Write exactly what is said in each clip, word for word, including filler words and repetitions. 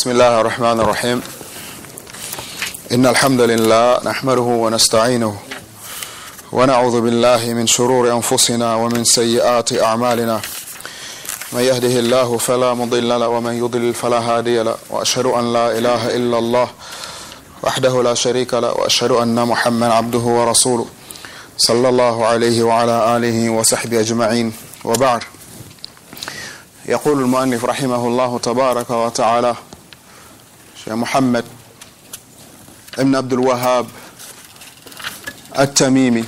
بسم الله الرحمن الرحيم. إن الحمد لله نحمده ونستعينه ونعوذ بالله من شرور أنفسنا ومن سيئات أعمالنا. من يهده الله فلا مضل له ومن يضلل فلا هادي له، وأشهد أن لا إله إلا الله وحده لا شريك له، وأشهد أن محمدا عبده ورسوله صلى الله عليه وعلى آله وصحبه أجمعين، وبعد. يقول المؤلف رحمه الله تبارك وتعالى شيخ محمد ابن عبد الوهاب التميمي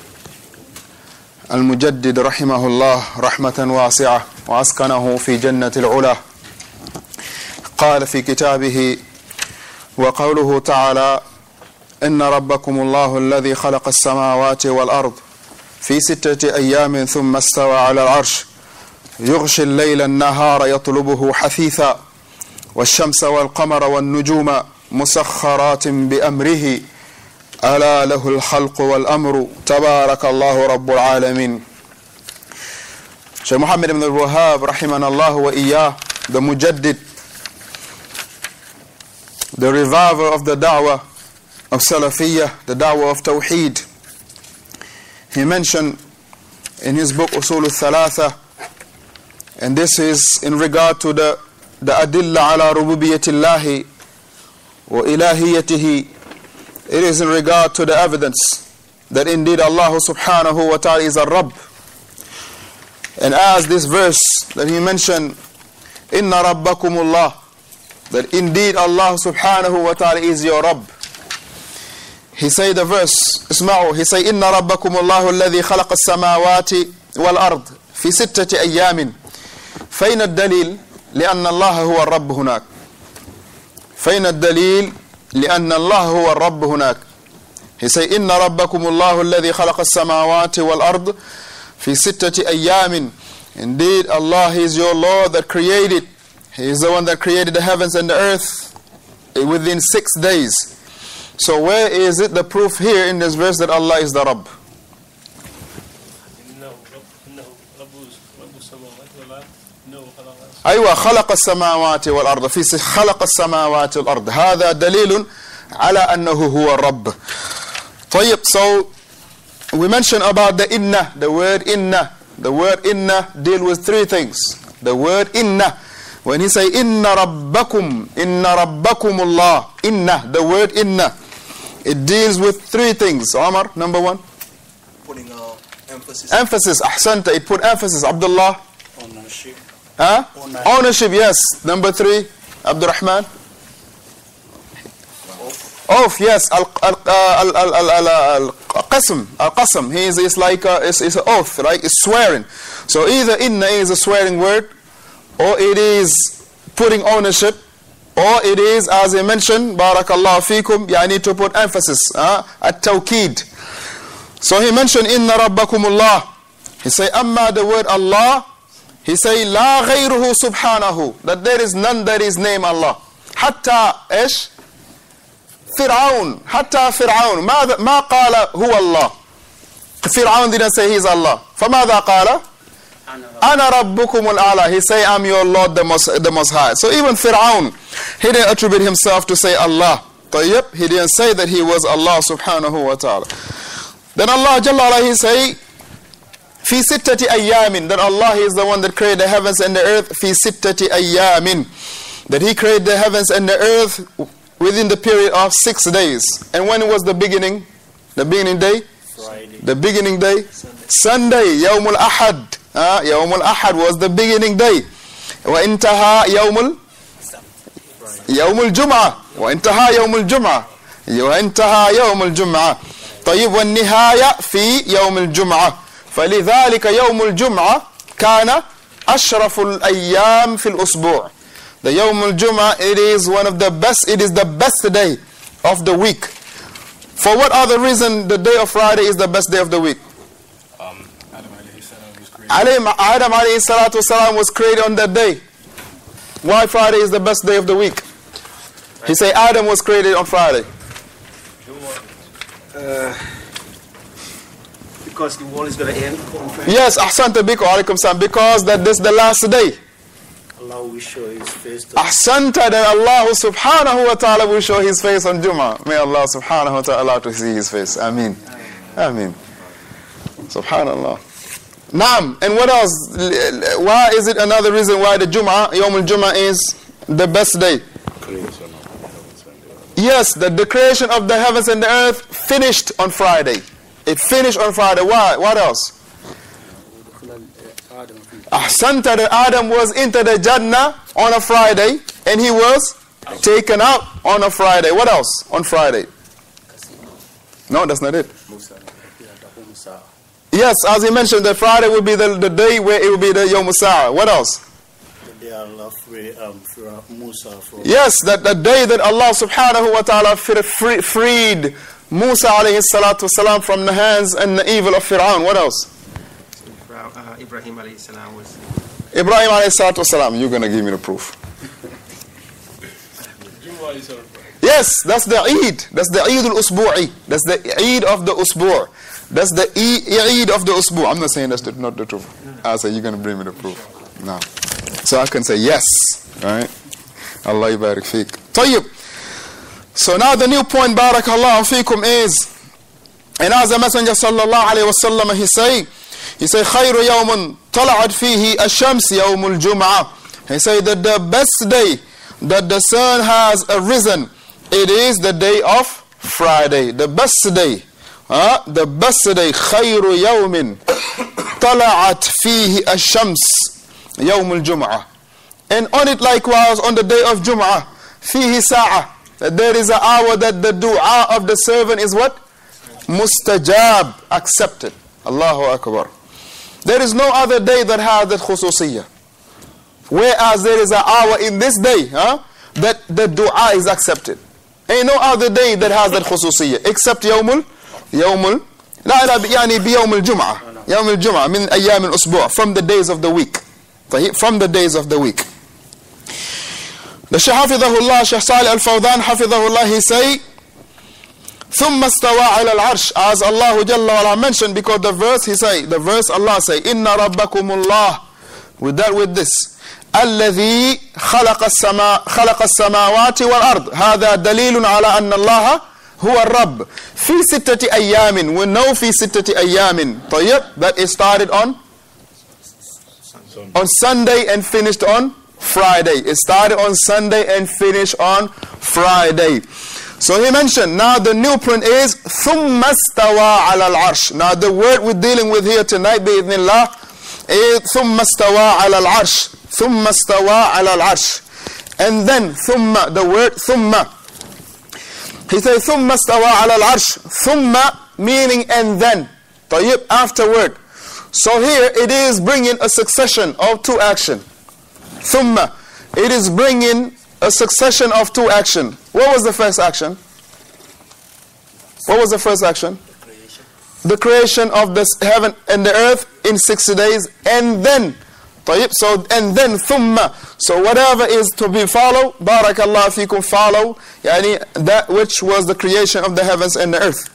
المجدد رحمه الله رحمة واسعة وأسكنه في جنة العلا، قال في كتابه: وقوله تعالى: إن ربكم الله الذي خلق السماوات والأرض في ستة أيام ثم استوى على العرش يغشي الليل النهار يطلبه حثيثا والشمس والقمر والنجوم مسخرات بأمره ألا له الخلق والأمر تبارك الله رب العالمين. Shaykh Muhammad ibn al-Wahhab rahimahullah wa iyyah, the Mujaddid, the reviver of the da'wah of Salafiyyah, the da'wah of Tawheed, he mentioned in his book Usul al-Thalatha, and this is in regard to the the adilla ala rububiyyatillahi wa ilahiyyatihi. It is in regard to the evidence that indeed Allah subhanahu wa ta'ala is a Rabb. And as this verse that he mentioned, inna rabbakumullah, that indeed Allah subhanahu wa ta'ala is your Rabb. He say the verse, اسمعوا, he say inna rabbakumullahu alladhi khalaqa as-samawati wal ard fi sittati ayyamin. فين الدليل لأن الله هو الرب هناك؟ فين الدليل لأن الله هو الرب هناك؟ He say إن ربكم الله الذي خلق السماوات والأرض في ستة أيام. Indeed Allah is your Lord that created. He is the one that created the heavens and the earth within six days. So where is it the proof here in this verse that Allah is the Rabb? أيوة خلق السماوات والأرض في خلق السماوات والأرض هذا دليل على أنه هو الرب. طيب, so we mentioned about the inna, the word inna. The word inna deal with three things. The word inna, when he say inna rabbakum, inna rabbakum Allah, inna, the word inna, it deals with three things. Omar, number one, putting uh, emphasis. Emphasis, ahsanta, it put emphasis. Abdullah, ownership. Huh? Ownership. Ownership, yes. Number three, Abdurrahman. Oath, yes. Al-qasm, al-qasm. He is, is like a, is, is an oath, right? It's swearing. So either inna is a swearing word, or it is putting ownership, or it is, as I mentioned, barakallahu fikum, you need to put emphasis, uh, at-tawkeed. So he mentioned inna rabbakumullah. He say amma, the word Allah. He say la ghayruhu subhanahu, that there is none that is named Allah. Hatta ish Fir'aun, hatta Fir'aun ما ما قال هو الله. Fir'aun didn't say he is Allah. فماذا قال؟ أنا ربكم الأعلى. He say I'm your Lord the most, the most high. So even Fir'aun, he didn't attribute himself to say Allah. طيب, he didn't say that he was Allah subhanahu wa ta'ala. Then Allah Jalla ala, he say في ستة أيام, that Allah is the one that created the heavens and the earth. في ستة أيام, that he created the heavens and the earth within the period of six days. And when was the beginning? The beginning day? Friday. The beginning day? Sunday. Yawm al-Ahad. Uh, Yawm al-Ahad was the beginning day. وَإِنْتَهَا يَوْمُ يوم الجمعة. وَإِنْتَهَا يوم الجمعة. وَإِنْتَهَا يوم الجمعة. طيب, والنهاية في يوم الجمعة. فلذلك يوم الجمعة كان أشرف الأيام في الأسبوع. The Yawm al-Jum'ah, it is one of the best, it is the best day of the week. For what other reason the day of Friday is the best day of the week? Um, Adam alayhi salam was created. Adam alayhi salatu salam was created on that day. Why Friday is the best day of the week? He say Adam was created on Friday. Uh, because the world is going to end on Friday. Yes, ahsanta biko, alaikum salam, because that this is the last day. Allah will show His face. To Ahsanta, that Allah subhanahu wa ta'ala will show His face on Jum'ah. May Allah subhanahu wa ta'ala allow to see His face. Ameen. Ameen. Subhanallah. Naam. And what else? Why is it another reason why the Jum'ah, Yawm al-Jum'ah, is the best day? Yes, that the creation of the heavens and the earth finished on Friday. It finished on Friday. Why? What else? Ahsanta, that Adam was into the Jannah on a Friday and he was taken out on a Friday. What else on Friday? No, that's not it. Yes, as he mentioned, that Friday will be the, the day where it will be the Yawm al-Sa'ah. What else? Allah free, um, free Musa from yes, that the day that Allah subhanahu wa ta'ala free, freed Musa alayhi salatu wasalam from the hands and the evil of Fir'aun. What else? Uh, Ibrahim alayhi salam was... Ibrahim alayhi salatu wasalam. You're going to give me the proof. Yes, that's the Eid. That's the Eid al-Usbu'i. That's the Eid of the Usbu'. That's the Eid of the Usbu'. I'm not saying that's the, not the truth. I say you're going to bring me the proof. No. So I can say yes. Alright. Allah yubarik feek. Tayyib. So now the new point, barakallahu feekum, is, and as the Messenger sallallahu alayhi wa sallam, he say, he say, خير يوم طلعت فيه الشمس يوم الجمعة. He say that the best day that the sun has arisen, it is the day of Friday. The best day. Huh? The best day. خير يوم طلعت فيه الشمس يوم الجمعة. And on it likewise, on the day of Jum'ah, فيه ساعة, that there is an hour that the dua of the servant is what? Mustajab, accepted. Allahu Akbar. There is no other day that has that khususiyah. Whereas there is an hour in this day, huh, that the dua is accepted. Ain't no other day that has that khususiyah except يوم يوم لا لا يعني بيوم الجمعة. يوم الجمعة من أيام الأسبوع, from the days of the week. From the days of the week. The Shaykh Hafidhahullah, Shaykh Salih Al-Fawdhan Hafidhahullah, he say, ثُمَّ اسْتَوَى عَلَى الْعَرْشِ, as Allah Jalla wa Ala mentioned, because the verse, he say, the verse Allah say, إِنَّ رَبَّكُمُ اللَّهِ, with that, with this, الَّذِي خَلَقَ السَّمَا خَلَقَ السَّمَاوَاتِ وَالْأَرْضِ, هذا دليل على أن الله هو الرب. في ستة أيام, we know في ستة أيام, طيب, that is started on on Sunday and finished on Friday. It started on Sunday and finished on Friday. So he mentioned, now the new print is ثُمَّ اسْتَوَى عَلَى الْعَرْشِ. Now the word we're dealing with here tonight, بإذن is ثُمَّ اسْتَوَى عَلى الْعَرْشِ. ثُمَّ اسْتَوَى عَلى الْعَرْشِ. And then ثُمَّ, the word ثُمَّ. He says ثُمَّ اسْتَوَى عَلَى الْعَرْشِ. ثُمَّ meaning and then. طيب, afterward. So here it is bringing a succession of two action. Thumma, it is bringing a succession of two action. What was the first action? What was the first action? the creation. The creation of the heaven and the earth in sixty days, and then, so and then thumma. So whatever is to be followed, barakallahu fikum, follow, yani that which was the creation of the heavens and the earth.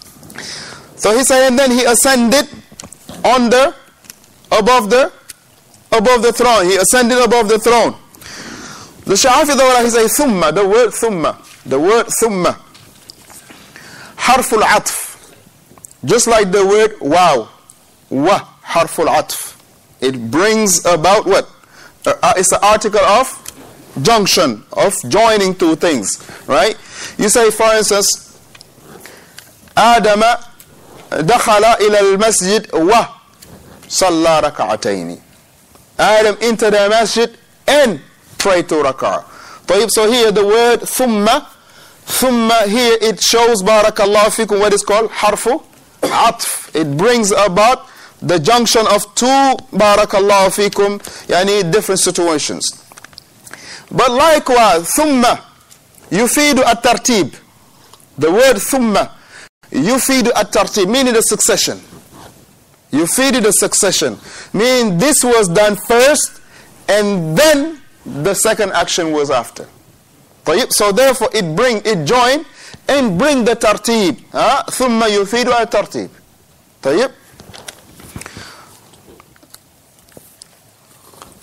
So he said, and then he ascended on the, above the, above the throne. He ascended above the throne. The Sha'afidullah, he says, thumma, the word thumma, the word thumma, harful atf, just like the word wow, wa, harful atf. It brings about what? Uh, it's an article of junction, of joining two things, right? You say, for instance, Adama دخل إلى المسجد وصلى ركعتين. Adam entered the masjid and prayed to rak'ah. طيب, so here the word ثم, ثم here it shows barakallahu fikum what is called harfu atf. It brings about the junction of two barakallahu fikum, yani different situations. But likewise ثم يفيد الترتيب. The word ثم يفيد الترتيب, meaning the succession. يفيد the succession, meaning this was done first and then the second action was after. طيب, so therefore it bring, it join and bring the tartib. ها? ثم يفيد الترتيب. طيب.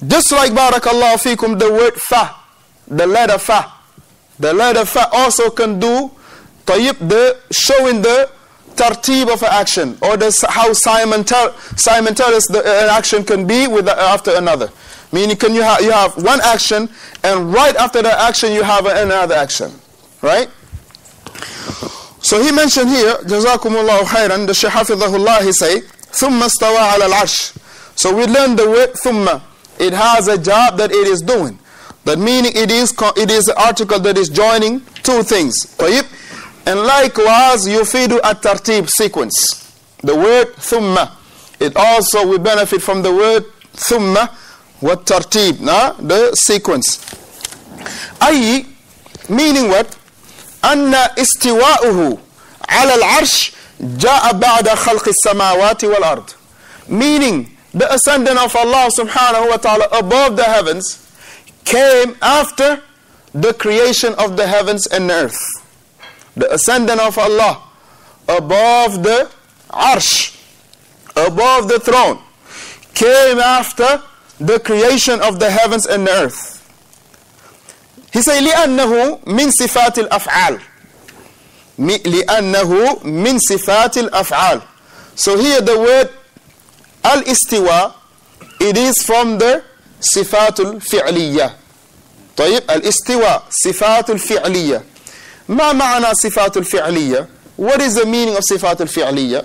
Just like barakallahu fikum, the word fa, the letter fa, the letter fa also can do tayyib, the showing the tartib of an action, or the how simultaneous the an action can be with the, after another. Meaning, can you have you have one action, and right after the action you have another action, right? So he mentioned here, Jazakumullahu khairan, the Shaykh Hafidhahullah, he say, ثُمَّ اسْتَوَى عَلَى الْعَرْشِ. So we learn the word thumma. It has a job that it is doing. That meaning it is it is an article that is joining two things. And likewise, yufidu at-tartib, sequence. The word thumma. It also we benefit from the word thumma wa tartib, nah? The sequence. Ay, meaning what? Anna istiwa'uhu ala al-arsh ja'a ba'da khalq as-samawati wal-ard. Meaning, the ascending of Allah subhanahu wa ta'ala above the heavens came after the creation of the heavens and the earth. The ascending of Allah above the arsh, above the throne, came after the creation of the heavens and the earth. He said, لِأَنَّهُ مِنْ صِفَاتِ الْأَفْعَالِ لِأَنَّهُ مِنْ صِفَاتِ الْأَفْعَالِ. So here the word al-istiwa, it is from the sifatul fi'liyah. طيب, al-istiwa, sifatul fi'liyah. ما معنى sifatul fi'liyah? What is the meaning of sifatul fi'liyah?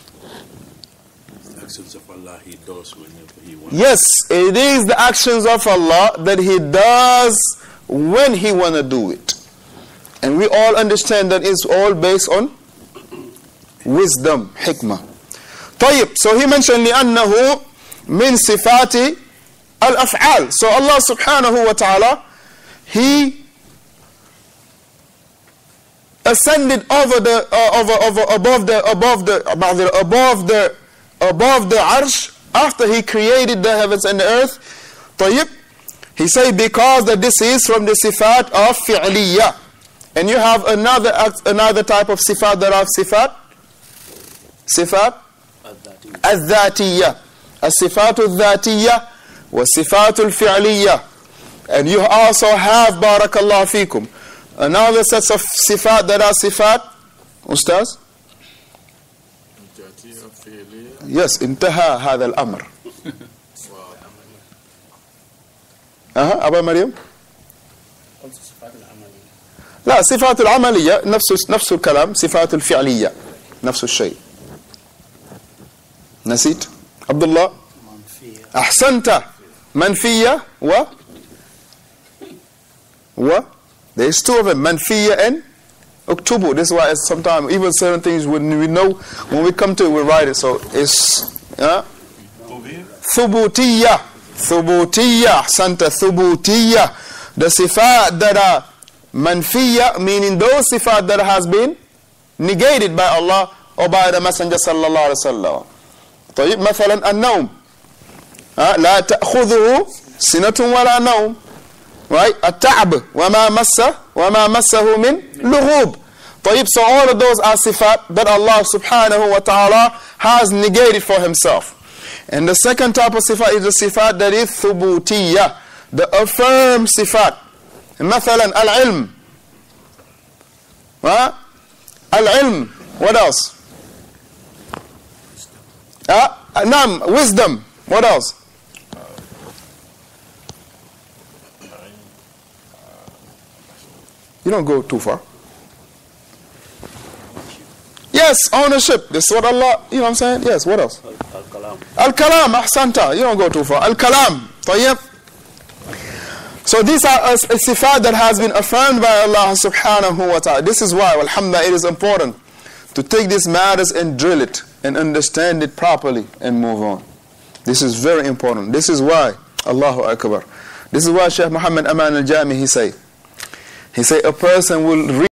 Actions of Allah He does whenever He wants. Yes, it is the actions of Allah that He does when He want to do it. And we all understand that it's all based on wisdom, hikmah. طيب, so he mentioned لأنه من صفات الأفعال. So Allah subhanahu wa ta'ala, He ascended over the uh, over over above the above the above the above the arsh after He created the heavens and the earth. طيب, he said because that this is from the sifat of fi'liyah. And you have another another type of sifat that have sifat sifat الذاتية. الصفات الذاتية والصفات الفعلية. And you also have, barakallahu fikum, another set of sifat that are sifat, Ustaz? Yes, انتهى هذا الأمر. أها أبا مريم؟ لا، صفات العملية نفس نفس الكلام، صفات الفعلية نفس الشيء. نسيت عبد الله؟ أحسنت. منفية و و there is two of them, منفية and اكتبوا. This is why sometimes even certain things when we know, when we come to it, we write it. So it's uh, ثبوتية. ثبوتية. أحسنت. ثبوتية. The sifat that are manfiya, meaning those sifat that has been negated by Allah or by the Messenger sallallahu alaihi wasallam. طيب, مثلا النوم, لا تأخذه سنة ولا نوم, right? التعب وما مسه وما مسه من لغوب. طيب, so all of those are sifat that Allah subhanahu wa ta'ala has negated for Himself. And the second type of sifat is the sifat that is thubutiyah, the affirmed sifat. مثلا العلم, huh? العلم, what else? Uh, Nam, wisdom. What else? You don't go too far. Yes, ownership. This is what Allah, you know what I'm saying? Yes, what else? Al-Kalam. Al-Kalam, ahsanta. You don't go too far. Al-Kalam. طيب. So these are a, a sifat that has been affirmed by Allah subhanahu wa ta'ala. This is why, alhamdulillah, it is important to take these matters and drill it and understand it properly and move on. This is very important. This is why, Allahu Akbar. This is why Shaykh Muhammad Aman al-Jami, he say, he say a person will read